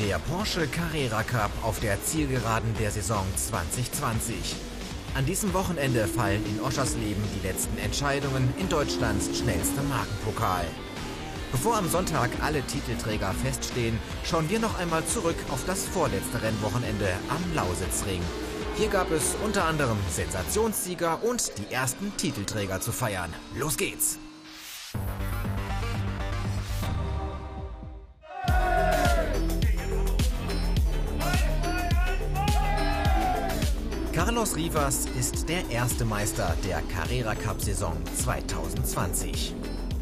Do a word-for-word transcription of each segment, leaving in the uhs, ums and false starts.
Der Porsche Carrera Cup auf der Zielgeraden der Saison zwanzig zwanzig. An diesem Wochenende fallen in Oschersleben die letzten Entscheidungen in Deutschlands schnellstem Markenpokal. Bevor am Sonntag alle Titelträger feststehen, schauen wir noch einmal zurück auf das vorletzte Rennwochenende am Lausitzring. Hier gab es unter anderem Sensationssieger und die ersten Titelträger zu feiern. Los geht's! Carlos Rivas ist der erste Meister der Carrera Cup-Saison zwanzig zwanzig.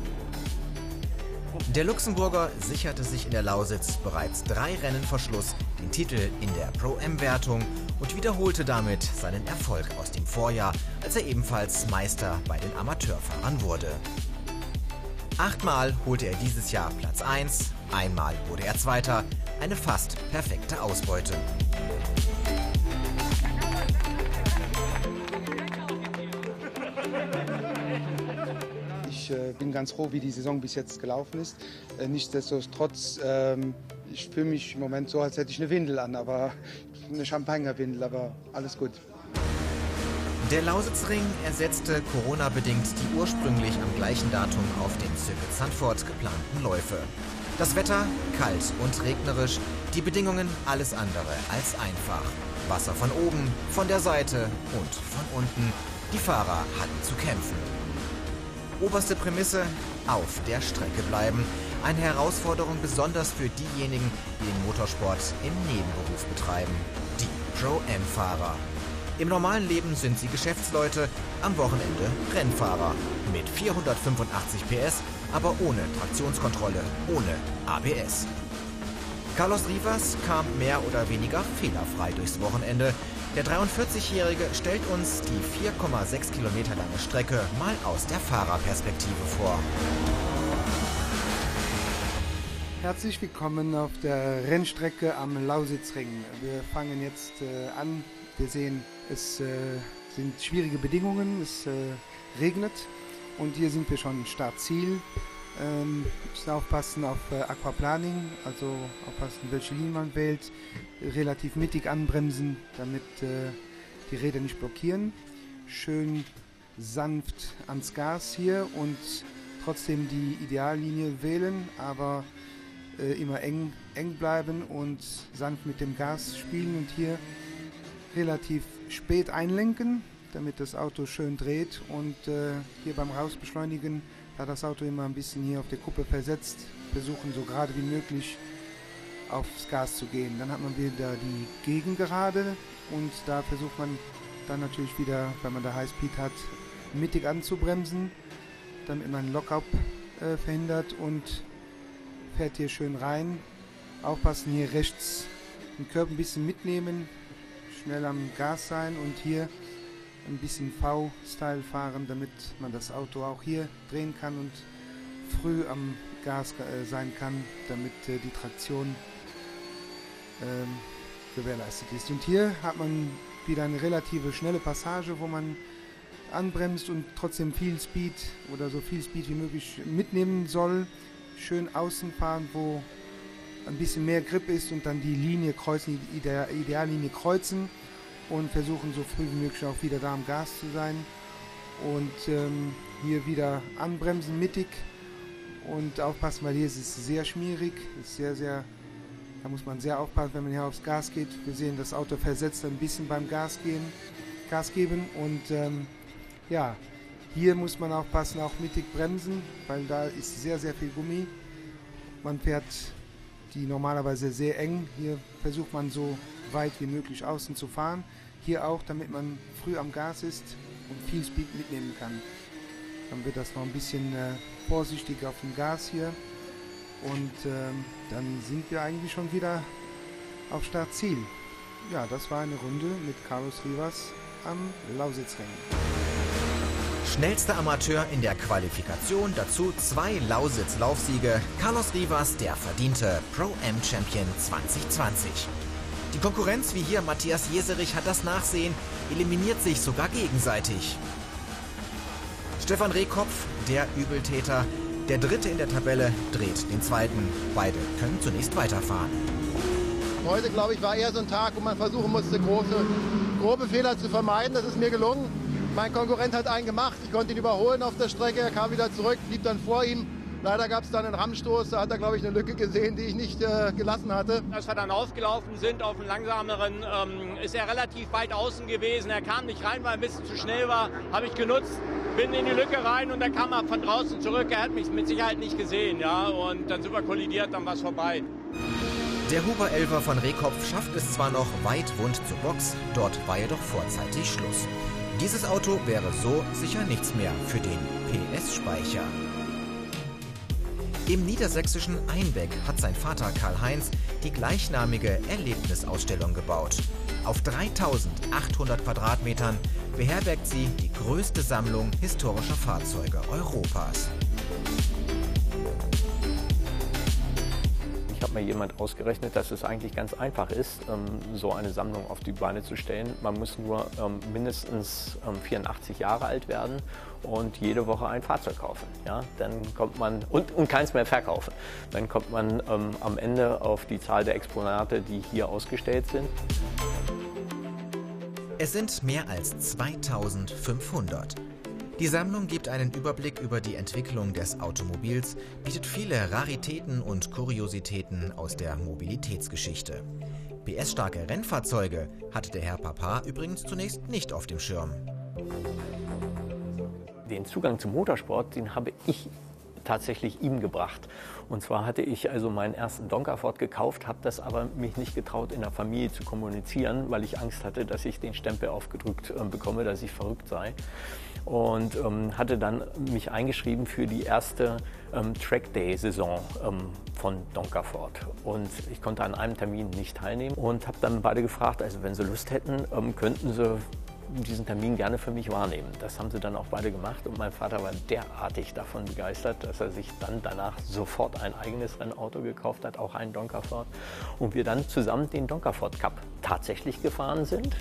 Der Luxemburger sicherte sich in der Lausitz bereits drei Rennen vor Schluss den Titel in der Pro-M-Wertung und wiederholte damit seinen Erfolg aus dem Vorjahr, als er ebenfalls Meister bei den Amateurfahrern wurde. Achtmal holte er dieses Jahr Platz eins, einmal wurde er Zweiter, eine fast perfekte Ausbeute. Ich äh, bin ganz froh, wie die Saison bis jetzt gelaufen ist. Äh, nichtsdestotrotz, ähm, ich fühle mich im Moment so, als hätte ich eine Windel an, aber eine Champagnerwindel, aber alles gut. Der Lausitzring ersetzte Corona-bedingt die ursprünglich am gleichen Datum auf dem Circuit Zandvoort geplanten Läufe. Das Wetter kalt und regnerisch, die Bedingungen alles andere als einfach. Wasser von oben, von der Seite und von unten. Die Fahrer hatten zu kämpfen. Oberste Prämisse: auf der Strecke bleiben. Eine Herausforderung besonders für diejenigen, die den Motorsport im Nebenberuf betreiben. Die Pro-M-Fahrer. Im normalen Leben sind sie Geschäftsleute, am Wochenende Rennfahrer. Mit vierhundertfünfundachtzig P S, aber ohne Traktionskontrolle, ohne A B S. Carlos Rivas kam mehr oder weniger fehlerfrei durchs Wochenende. Der dreiundvierzigjährige stellt uns die vier Komma sechs Kilometer lange Strecke mal aus der Fahrerperspektive vor. Herzlich willkommen auf der Rennstrecke am Lausitzring. Wir fangen jetzt äh, an. Wir sehen, es äh, sind schwierige Bedingungen, es äh, regnet und hier sind wir schon im Startziel. Ähm, müssen aufpassen auf äh, Aquaplaning, also aufpassen, welche Linie man wählt, relativ mittig anbremsen, damit äh, die Räder nicht blockieren. Schön sanft ans Gas hier und trotzdem die Ideallinie wählen, aber äh, immer eng, eng bleiben und sanft mit dem Gas spielen und hier relativ spät einlenken, damit das Auto schön dreht und äh, hier beim Rausbeschleunigen, da das Auto immer ein bisschen hier auf der Kuppe versetzt, versuchen so gerade wie möglich aufs Gas zu gehen. Dann hat man wieder die Gegengerade und da versucht man dann natürlich wieder, wenn man da Highspeed hat, mittig anzubremsen, damit man Lockup äh, verhindert und fährt hier schön rein. Aufpassen, hier rechts den Curb ein bisschen mitnehmen, schnell am Gas sein und hier ein bisschen V-Style fahren, damit man das Auto auch hier drehen kann und früh am Gas äh, sein kann, damit äh, die Traktion ähm, gewährleistet ist. Und hier hat man wieder eine relative schnelle Passage, wo man anbremst und trotzdem viel Speed oder so viel Speed wie möglich mitnehmen soll. Schön außen fahren, wo ein bisschen mehr Grip ist und dann die Linie kreuzen, die Ideallinie kreuzen und versuchen so früh wie möglich auch wieder da am Gas zu sein und ähm, hier wieder anbremsen mittig und aufpassen, weil hier ist es sehr schmierig, ist sehr, sehr, da muss man sehr aufpassen, wenn man hier aufs Gas geht. Wir sehen, das Auto versetzt ein bisschen beim Gas gehen, Gas geben und ähm, ja, hier muss man aufpassen, auch mittig bremsen, weil da ist sehr, sehr viel Gummi. Man fährt die normalerweise sehr eng. Hier versucht man so weit wie möglich außen zu fahren. Hier auch, damit man früh am Gas ist und viel Speed mitnehmen kann. Dann wird das noch ein bisschen äh, vorsichtig auf dem Gas hier. Und ähm, dann sind wir eigentlich schon wieder auf Startziel. Ja, das war eine Runde mit Carlos Rivas am Lausitzring. Schnellster Amateur in der Qualifikation, dazu zwei Lausitz-Laufsiege. Carlos Rivas, der verdiente Pro-M-Champion zwanzig zwanzig. Die Konkurrenz, wie hier Matthias Jeserich, hat das Nachsehen, eliminiert sich sogar gegenseitig. Stefan Rehkopf, der Übeltäter, der Dritte in der Tabelle, dreht den Zweiten. Beide können zunächst weiterfahren. Heute, glaube ich, war eher so ein Tag, wo man versuchen musste, große, grobe Fehler zu vermeiden. Das ist mir gelungen. Mein Konkurrent hat einen gemacht. Ich konnte ihn überholen auf der Strecke. Er kam wieder zurück, blieb dann vor ihm. Leider gab es dann einen Rammstoß. Da hat er, glaube ich, eine Lücke gesehen, die ich nicht äh, gelassen hatte. Als wir dann aufgelaufen sind auf einen langsameren, ähm, ist er relativ weit außen gewesen. Er kam nicht rein, weil er ein bisschen zu schnell war. Habe ich genutzt, bin in die Lücke rein und er kam ab von draußen zurück. Er hat mich mit Sicherheit nicht gesehen, ja. Und dann sind wir kollidiert, dann war es vorbei. Der Huber Elfer von Rehkopf schafft es zwar noch weit rund zur Box, dort war jedoch vorzeitig Schluss. Dieses Auto wäre so sicher nichts mehr für den P S-Speicher. Im niedersächsischen Einbeck hat sein Vater Karl-Heinz die gleichnamige Erlebnisausstellung gebaut. Auf dreitausendachthundert Quadratmetern beherbergt sie die größte Sammlung historischer Fahrzeuge Europas. Ich habe mir jemand ausgerechnet, dass es eigentlich ganz einfach ist, so eine Sammlung auf die Beine zu stellen. Man muss nur mindestens vierundachtzig Jahre alt werden und jede Woche ein Fahrzeug kaufen. Ja, dann kommt man und, und keins mehr verkaufen. Dann kommt man ähm, am Ende auf die Zahl der Exponate, die hier ausgestellt sind. Es sind mehr als zweitausendfünfhundert. Die Sammlung gibt einen Überblick über die Entwicklung des Automobils, bietet viele Raritäten und Kuriositäten aus der Mobilitätsgeschichte. P S-starke Rennfahrzeuge hatte der Herr Papa übrigens zunächst nicht auf dem Schirm. Den Zugang zum Motorsport, den habe ich tatsächlich ihm gebracht. Und zwar hatte ich also meinen ersten Donkerford gekauft, habe das aber mich nicht getraut, in der Familie zu kommunizieren, weil ich Angst hatte, dass ich den Stempel aufgedrückt äh, bekomme, dass ich verrückt sei. Und ähm, hatte dann mich eingeschrieben für die erste ähm, Track-Day-Saison ähm, von Donkerford. Und ich konnte an einem Termin nicht teilnehmen und habe dann beide gefragt, also wenn sie Lust hätten, ähm, könnten sie diesen Termin gerne für mich wahrnehmen. Das haben sie dann auch beide gemacht und mein Vater war derartig davon begeistert, dass er sich dann danach sofort ein eigenes Rennauto gekauft hat, auch einen Donkerford. Und wir dann zusammen den Donkerford Cup tatsächlich gefahren sind.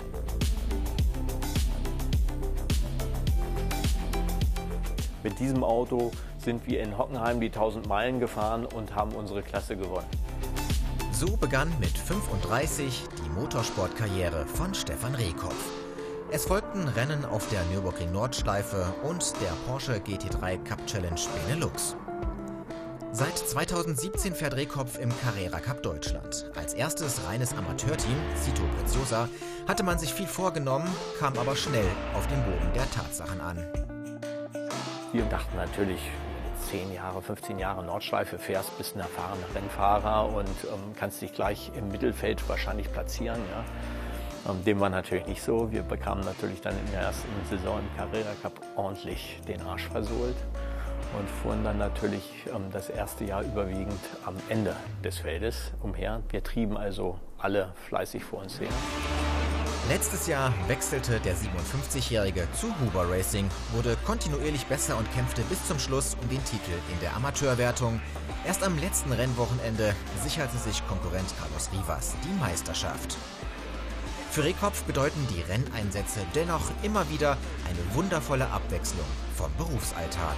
Mit diesem Auto sind wir in Hockenheim die tausend Meilen gefahren und haben unsere Klasse gewonnen. So begann mit fünfunddreißig die Motorsportkarriere von Stefan Rehkopf. Es folgten Rennen auf der Nürburgring-Nordschleife und der Porsche G T drei Cup Challenge Benelux. Seit zweitausendsiebzehn fährt Rehkopf im Carrera Cup Deutschland. Als erstes reines Amateurteam, Cito Preziosa, hatte man sich viel vorgenommen, kam aber schnell auf den Boden der Tatsachen an. Wir dachten natürlich, zehn Jahre, fünfzehn Jahre Nordschleife fährst, bist ein erfahrener Rennfahrer und ähm, kannst dich gleich im Mittelfeld wahrscheinlich platzieren. Ja. Ähm, dem war natürlich nicht so. Wir bekamen natürlich dann in der ersten Saison im Carrera Cup ordentlich den Arsch versohlt und fuhren dann natürlich ähm, das erste Jahr überwiegend am Ende des Feldes umher. Wir trieben also alle fleißig vor uns her. Letztes Jahr wechselte der siebenundfünfzigjährige zu Huber Racing, wurde kontinuierlich besser und kämpfte bis zum Schluss um den Titel in der Amateurwertung. Erst am letzten Rennwochenende sicherte sich Konkurrent Carlos Rivas die Meisterschaft. Für Rehkopf bedeuten die Renneinsätze dennoch immer wieder eine wundervolle Abwechslung vom Berufsalltag.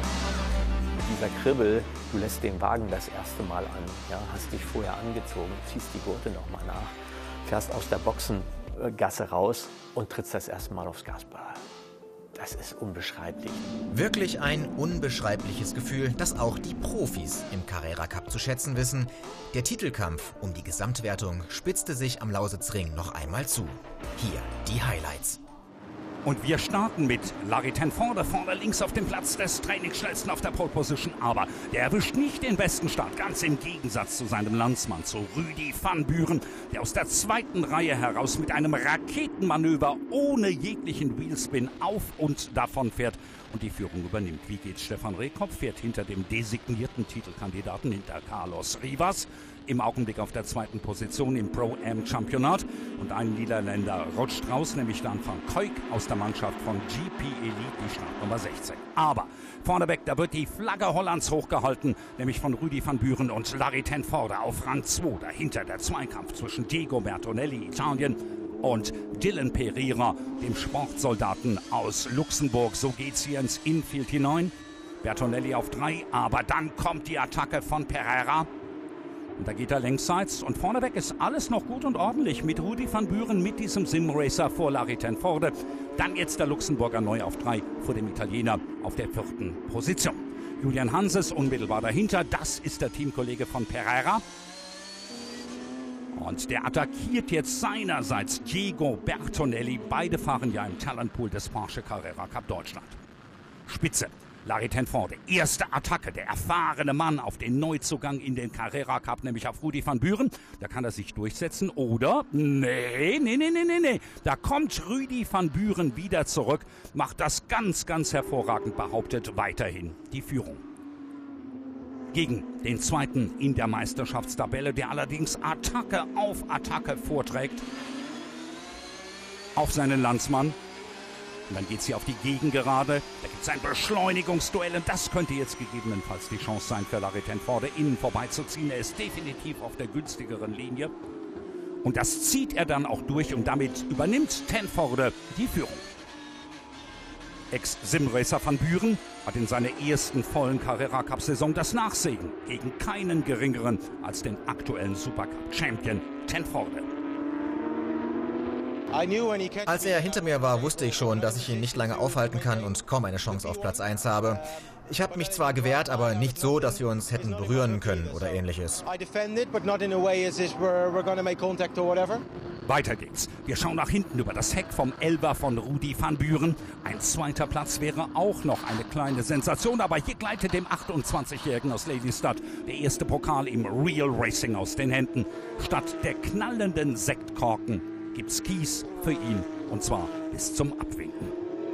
Dieser Kribbel, du lässt den Wagen das erste Mal an, ja, hast dich vorher angezogen, ziehst die Gurte nochmal nach, fährst aus der Boxengasse raus und trittst das erste Mal aufs Gaspedal. Das ist unbeschreiblich. Wirklich ein unbeschreibliches Gefühl, das auch die Profis im Carrera Cup zu schätzen wissen. Der Titelkampf um die Gesamtwertung spitzte sich am Lausitzring noch einmal zu. Hier die Highlights. Und wir starten mit Larry Tenforde vorne links auf dem Platz des Trainingsschnellsten auf der Pole Position. Aber der erwischt nicht den besten Start, ganz im Gegensatz zu seinem Landsmann, zu Rudy van Buren, der aus der zweiten Reihe heraus mit einem Raketenmanöver ohne jeglichen Wheelspin auf und davon fährt und die Führung übernimmt. Wie geht's? Stefan Rehkopf fährt hinter dem designierten Titelkandidaten, hinter Carlos Rivas, im Augenblick auf der zweiten Position im Pro-Am-Championat. Und ein Niederländer rutscht raus, nämlich Dan van Kuijk aus der Mannschaft von G P Elite, die Startnummer sechzehn. Aber vorneweg, da wird die Flagge Hollands hochgehalten, nämlich von Rudy van Buren und Larry Tenforde auf Rang zwei. Dahinter der Zweikampf zwischen Diego Bertonelli, Italien, und Dylan Pereira, dem Sportsoldaten aus Luxemburg. So geht's hier ins Infield hinein. Bertonelli auf drei, aber dann kommt die Attacke von Pereira. Und da geht er längsseits und vorneweg ist alles noch gut und ordentlich mit Rudy van Buren, mit diesem Simracer vor Larry ten Voorde. Dann jetzt der Luxemburger neu auf drei vor dem Italiener auf der vierten Position. Julian Hanses unmittelbar dahinter, das ist der Teamkollege von Pereira. Und der attackiert jetzt seinerseits Diego Bertonelli. Beide fahren ja im Talentpool des Porsche Carrera Cup Deutschland. Spitze, Larry ten Voorde. Erste Attacke, der erfahrene Mann auf den Neuzugang in den Carrera Cup, nämlich auf Rudy van Buren. Da kann er sich durchsetzen oder? Nee, nee, nee, nee, nee, nee. Da kommt Rudy van Buren wieder zurück, macht das ganz, ganz hervorragend, behauptet weiterhin die Führung. Gegen den Zweiten in der Meisterschaftstabelle, der allerdings Attacke auf Attacke vorträgt auf seinen Landsmann. Und dann geht sie auf die Gegengerade, da gibt es ein Beschleunigungsduell und das könnte jetzt gegebenenfalls die Chance sein für Larry ten Voorde, innen vorbeizuziehen. Er ist definitiv auf der günstigeren Linie und das zieht er dann auch durch und damit übernimmt ten Voorde die Führung. Ex-Simracer van Buren hat in seiner ersten vollen Carrera-Cup-Saison das Nachsehen gegen keinen geringeren als den aktuellen Supercup-Champion ten Voorde. Als er hinter mir war, wusste ich schon, dass ich ihn nicht lange aufhalten kann und kaum eine Chance auf Platz eins habe. Ich habe mich zwar gewehrt, aber nicht so, dass wir uns hätten berühren können oder ähnliches. Weiter geht's. Wir schauen nach hinten über das Heck vom Elfer von Rudy van Buren. Ein zweiter Platz wäre auch noch eine kleine Sensation, aber hier gleitet dem achtundzwanzigjährigen aus Lelystad der erste Pokal im Real Racing aus den Händen. Statt der knallenden Sektkorken gibt's Kies für ihn und zwar bis zum Abwinken.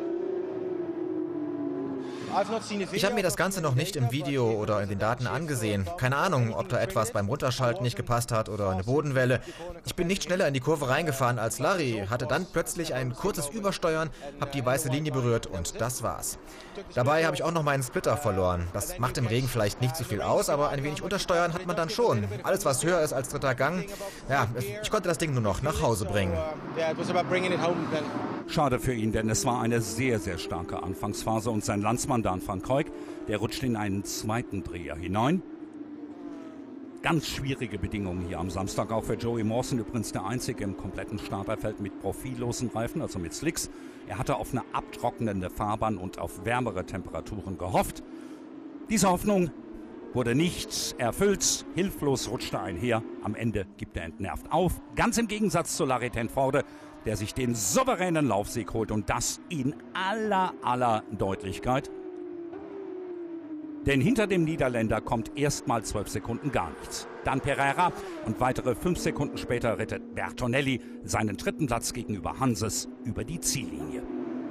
Ich habe mir das Ganze noch nicht im Video oder in den Daten angesehen. Keine Ahnung, ob da etwas beim Runterschalten nicht gepasst hat oder eine Bodenwelle. Ich bin nicht schneller in die Kurve reingefahren als Larry, hatte dann plötzlich ein kurzes Übersteuern, habe die weiße Linie berührt und das war's. Dabei habe ich auch noch meinen Splitter verloren. Das macht im Regen vielleicht nicht so viel aus, aber ein wenig Untersteuern hat man dann schon. Alles, was höher ist als dritter Gang, ja, ich konnte das Ding nur noch nach Hause bringen. Schade für ihn, denn es war eine sehr, sehr starke Anfangsphase und sein Landsmann Dan van Kuijk, der rutscht in einen zweiten Dreher hinein. Ganz schwierige Bedingungen hier am Samstag, auch für Joey Mawson, übrigens der einzige im kompletten Starterfeld mit profillosen Reifen, also mit Slicks. Er hatte auf eine abtrocknende Fahrbahn und auf wärmere Temperaturen gehofft. Diese Hoffnung wurde nicht erfüllt, hilflos rutschte er einher, am Ende gibt er entnervt auf. Ganz im Gegensatz zu Larry ten Voorde, der sich den souveränen Laufsieg holt und das in aller, aller Deutlichkeit. Denn hinter dem Niederländer kommt erstmal zwölf Sekunden gar nichts. Dann Pereira und weitere fünf Sekunden später rettet Bertonelli seinen dritten Platz gegenüber Hanses über die Ziellinie.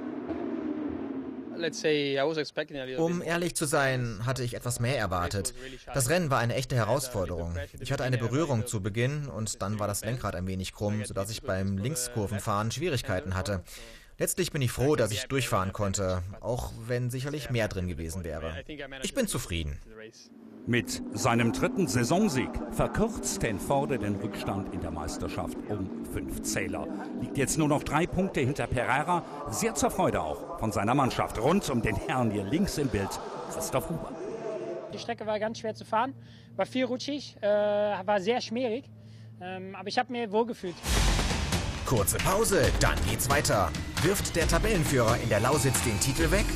Um ehrlich zu sein, hatte ich etwas mehr erwartet. Das Rennen war eine echte Herausforderung. Ich hatte eine Berührung zu Beginn und dann war das Lenkrad ein wenig krumm, sodass ich beim Linkskurvenfahren Schwierigkeiten hatte. Letztlich bin ich froh, dass ich durchfahren konnte, auch wenn sicherlich mehr drin gewesen wäre. Ich bin zufrieden. Mit seinem dritten Saisonsieg verkürzt ten Voorde den Rückstand in der Meisterschaft um fünf Zähler. Liegt jetzt nur noch drei Punkte hinter Pereira, sehr zur Freude auch von seiner Mannschaft. Rund um den Herrn hier links im Bild, Christoph Huber. Die Strecke war ganz schwer zu fahren, war viel rutschig, äh, war sehr schmierig, ähm, aber ich habe mir wohlgefühlt. Kurze Pause, dann geht's weiter. Wirft der Tabellenführer in der Lausitz den Titel weg?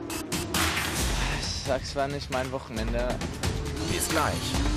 Ich sag's, war nicht mein Wochenende. Bis gleich.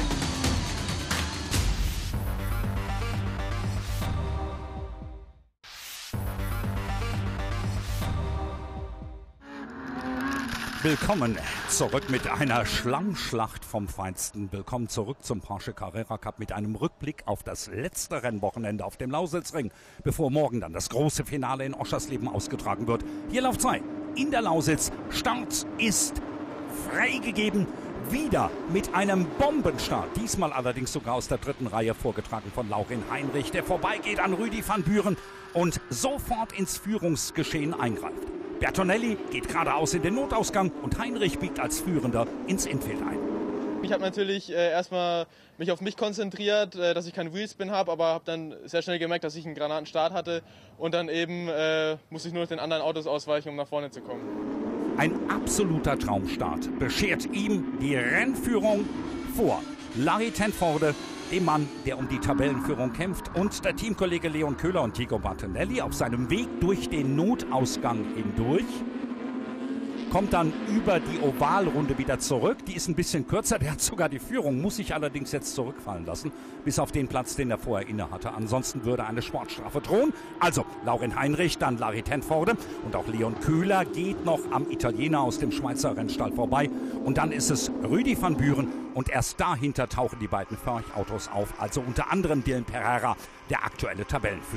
Willkommen zurück mit einer Schlammschlacht vom Feinsten. Willkommen zurück zum Porsche Carrera Cup mit einem Rückblick auf das letzte Rennwochenende auf dem Lausitzring, bevor morgen dann das große Finale in Oschersleben ausgetragen wird. Hier Lauf zwei in der Lausitz. Start ist freigegeben. Wieder mit einem Bombenstart. Diesmal allerdings sogar aus der dritten Reihe vorgetragen von Laurin Heinrich, der vorbeigeht an Rudy van Buren und sofort ins Führungsgeschehen eingreift. Bertonelli geht geradeaus in den Notausgang und Heinrich biegt als Führender ins Infield ein. Ich habe natürlich äh, erstmal mich auf mich konzentriert, äh, dass ich keinen Wheelspin habe, aber habe dann sehr schnell gemerkt, dass ich einen Granatenstart hatte und dann eben äh, musste ich nur den anderen Autos ausweichen, um nach vorne zu kommen. Ein absoluter Traumstart beschert ihm die Rennführung vor Larry ten Voorde, dem Mann, der um die Tabellenführung kämpft, und der Teamkollege Leon Köhler und Diego Bertonelli auf seinem Weg durch den Notausgang hindurch. Kommt dann über die Ovalrunde wieder zurück. Die ist ein bisschen kürzer, der hat sogar die Führung, muss sich allerdings jetzt zurückfallen lassen, bis auf den Platz, den er vorher inne hatte. Ansonsten würde eine Sportstrafe drohen. Also Laurin Heinrich, dann Larry Tenforde und auch Leon Köhler geht noch am Italiener aus dem Schweizer Rennstall vorbei. Und dann ist es Rüdi van Buren und erst dahinter tauchen die beiden Förch-Autos auf. Also unter anderem Dylan Pereira, der aktuelle Tabellenführer.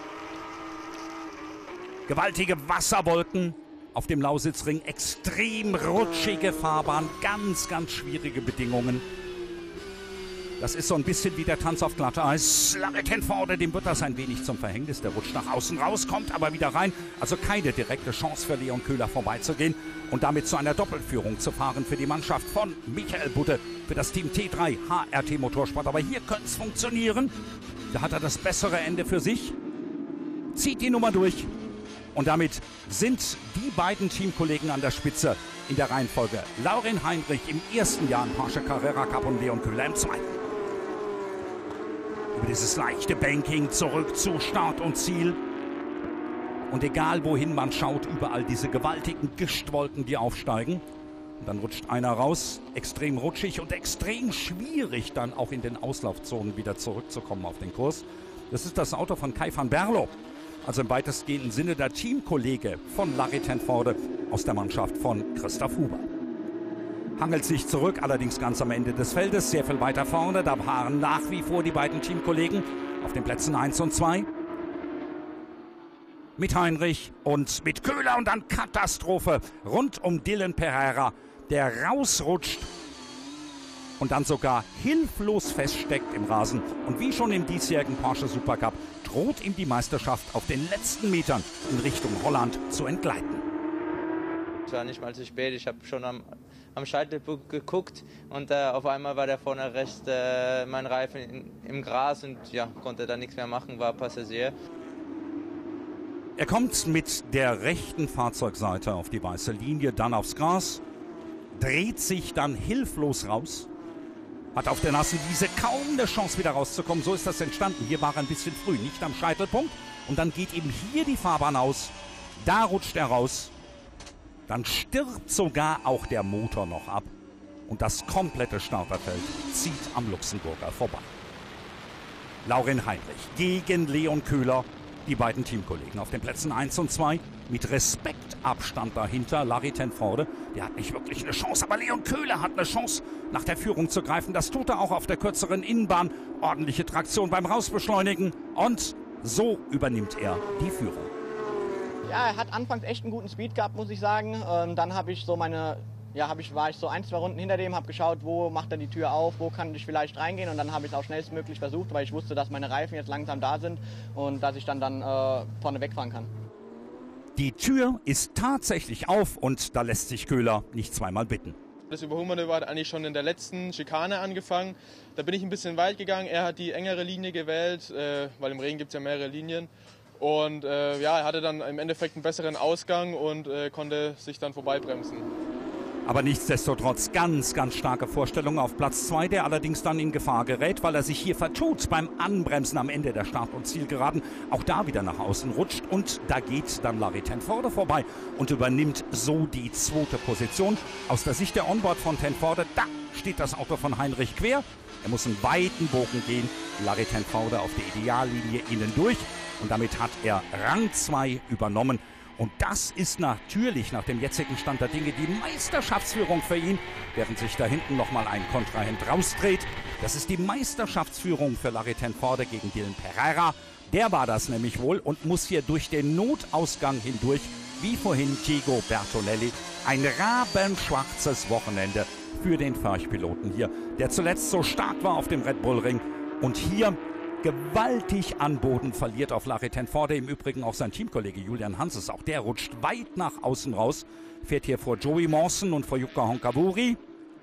Gewaltige Wasserwolken auf dem Lausitzring, extrem rutschige Fahrbahn, ganz, ganz schwierige Bedingungen. Das ist so ein bisschen wie der Tanz auf Glatteis. Larry Tenforde, dem wird das ein wenig zum Verhängnis. Der rutscht nach außen raus, kommt aber wieder rein. Also keine direkte Chance für Leon Köhler vorbeizugehen und damit zu einer Doppelführung zu fahren für die Mannschaft von Michael Budde, für das Team T drei H R T Motorsport. Aber hier könnte es funktionieren. Da hat er das bessere Ende für sich. Zieht die Nummer durch. Und damit sind die beiden Teamkollegen an der Spitze in der Reihenfolge. Laurin Heinrich im ersten Jahr im Porsche Carrera Cup und Leon Köhler im zweiten. Über dieses leichte Banking zurück zu Start und Ziel. Und egal wohin man schaut, überall diese gewaltigen Gischtwolken, die aufsteigen. Und dann rutscht einer raus, extrem rutschig und extrem schwierig dann auch in den Auslaufzonen wieder zurückzukommen auf den Kurs. Das ist das Auto von Kai van Berlo. Also im weitestgehenden Sinne der Teamkollege von Larry Tenforde aus der Mannschaft von Christoph Huber. Hangelt sich zurück, allerdings ganz am Ende des Feldes, sehr viel weiter vorne. Da waren nach wie vor die beiden Teamkollegen auf den Plätzen eins und zwei. Mit Heinrich und mit Köhler und dann Katastrophe rund um Dylan Pereira, der rausrutscht und dann sogar hilflos feststeckt im Rasen. Und wie schon im diesjährigen Porsche Supercup droht ihm die Meisterschaft auf den letzten Metern in Richtung Holland zu entgleiten. Es war nicht mal zu spät, ich habe schon am, am Scheitelpunkt geguckt und äh, auf einmal war der vorne rechts äh, mein Reifen in, im Gras und ja, konnte da nichts mehr machen, war Passagier. Er kommt mit der rechten Fahrzeugseite auf die weiße Linie, dann aufs Gras, dreht sich dann hilflos raus. Hat auf der nassen Wiese kaum eine Chance wieder rauszukommen. So ist das entstanden. Hier war er ein bisschen früh, nicht am Scheitelpunkt. Und dann geht eben hier die Fahrbahn aus. Da rutscht er raus. Dann stirbt sogar auch der Motor noch ab. Und das komplette Starterfeld zieht am Luxemburger vorbei. Laurin Heinrich gegen Leon Köhler. Die beiden Teamkollegen auf den Plätzen eins und zwei. Mit Respektabstand dahinter Larry Tenforde. Der hat nicht wirklich eine Chance, aber Leon Köhler hat eine Chance, nach der Führung zu greifen. Das tut er auch auf der kürzeren Innenbahn. Ordentliche Traktion beim Rausbeschleunigen. Und so übernimmt er die Führung. Ja, er hat anfangs echt einen guten Speed gehabt, muss ich sagen. Ähm, dann habe ich so meine, ja, hab ich, war ich so ein, zwei Runden hinter dem, habe geschaut, wo macht er die Tür auf, wo kann ich vielleicht reingehen. Und dann habe ich es auch schnellstmöglich versucht, weil ich wusste, dass meine Reifen jetzt langsam da sind und dass ich dann, dann äh, vorne wegfahren kann. Die Tür ist tatsächlich auf und da lässt sich Köhler nicht zweimal bitten. Das Überholmanöver hat eigentlich schon in der letzten Schikane angefangen. Da bin ich ein bisschen weit gegangen. Er hat die engere Linie gewählt, äh, weil im Regen gibt es ja mehrere Linien. Und äh, ja, er hatte dann im Endeffekt einen besseren Ausgang und äh, konnte sich dann vorbeibremsen. Aber nichtsdestotrotz ganz, ganz starke Vorstellung auf Platz zwei, der allerdings dann in Gefahr gerät, weil er sich hier vertut beim Anbremsen am Ende der Start- und Zielgeraden. Auch da wieder nach außen rutscht und da geht dann Larry Tenforde vorbei und übernimmt so die zweite Position. Aus der Sicht der Onboard von Tenforde, da steht das Auto von Heinrich quer. Er muss einen weiten Bogen gehen. Larry Tenforde auf der Ideallinie innen durch und damit hat er Rang zwei übernommen. Und das ist natürlich nach dem jetzigen Stand der Dinge die Meisterschaftsführung für ihn, während sich da hinten nochmal ein Kontrahent rausdreht. Das ist die Meisterschaftsführung für Larry Tenforde gegen Dylan Pereira. Der war das nämlich wohl und muss hier durch den Notausgang hindurch, wie vorhin Diego Bertonelli. Ein rabenschwarzes Wochenende für den Förch-Piloten hier, der zuletzt so stark war auf dem Red Bull Ring und hier gewaltig an Boden verliert auf Larry Tenforde. Im Übrigen auch sein Teamkollege Julian Hanses. Auch der rutscht weit nach außen raus. Fährt hier vor Joey Mawson und vor Jukka Honkaburi.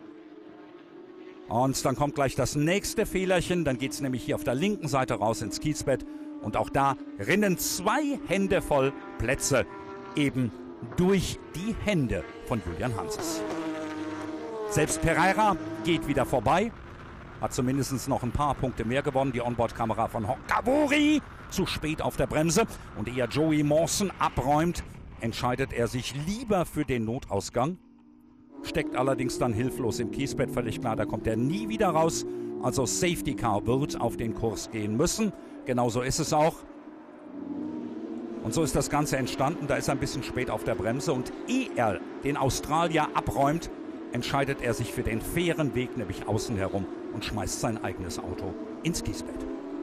Und dann kommt gleich das nächste Fehlerchen. Dann geht es nämlich hier auf der linken Seite raus ins Kiesbett. Und auch da rinnen zwei Hände voll Plätze eben durch die Hände von Julian Hanses. Selbst Pereira geht wieder vorbei. hat zumindest noch ein paar Punkte mehr gewonnen. Die Onboard-Kamera von Honkabori zu spät auf der Bremse. Und ehe Joey Mawson abräumt, entscheidet er sich lieber für den Notausgang. Steckt allerdings dann hilflos im Kiesbett, völlig klar, da kommt er nie wieder raus. Also Safety Car wird auf den Kurs gehen müssen. Genauso ist es auch. Und so ist das Ganze entstanden. Da ist er ein bisschen spät auf der Bremse. Und ehe er den Australier abräumt, entscheidet er sich für den fairen Weg, nämlich außen herum, und schmeißt sein eigenes Auto ins Kiesbett.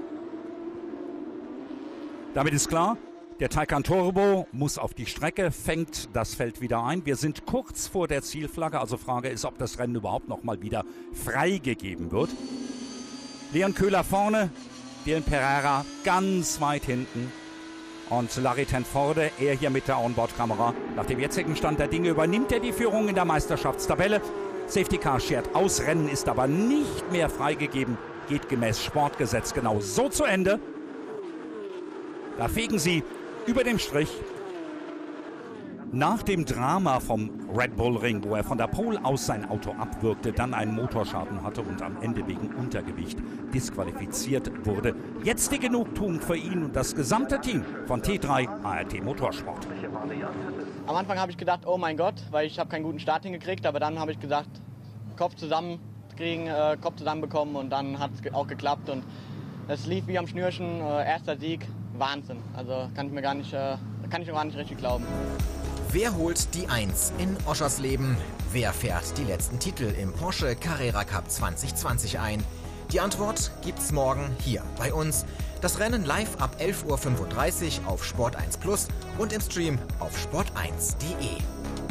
Damit ist klar, der Taycan Turbo muss auf die Strecke, fängt das Feld wieder ein. Wir sind kurz vor der Zielflagge, also Frage ist, ob das Rennen überhaupt noch mal wieder freigegeben wird. Leon Köhler vorne, Dylan Pereira ganz weit hinten. Und Larry Tenforde, er hier mit der Onboard-Kamera. Nach dem jetzigen Stand der Dinge übernimmt er die Führung in der Meisterschaftstabelle. Safety Car schert aus, Rennen ist aber nicht mehr freigegeben. Geht gemäß Sportgesetz genau so zu Ende. Da fegen sie über dem Strich. Nach dem Drama vom Red Bull Ring, wo er von der Pole aus sein Auto abwürgte, dann einen Motorschaden hatte und am Ende wegen Untergewicht disqualifiziert wurde. Jetzt die Genugtuung für ihn und das gesamte Team von T drei A R T Motorsport. Am Anfang habe ich gedacht, oh mein Gott, weil ich habe keinen guten Start hingekriegt, aber dann habe ich gesagt, Kopf zusammenkriegen, äh, Kopf zusammenbekommen und dann hat es auch geklappt und es lief wie am Schnürchen, äh, erster Sieg, Wahnsinn. Also kann ich mir gar nicht, äh, kann ich mir gar nicht richtig glauben. Wer holt die Eins in Oschersleben? Wer fährt die letzten Titel im Porsche Carrera Cup zwanzig zwanzig ein? Die Antwort gibt's morgen hier bei uns. Das Rennen live ab elf Uhr fünfunddreißig auf Sport eins Plus und im Stream auf sport eins punkt de.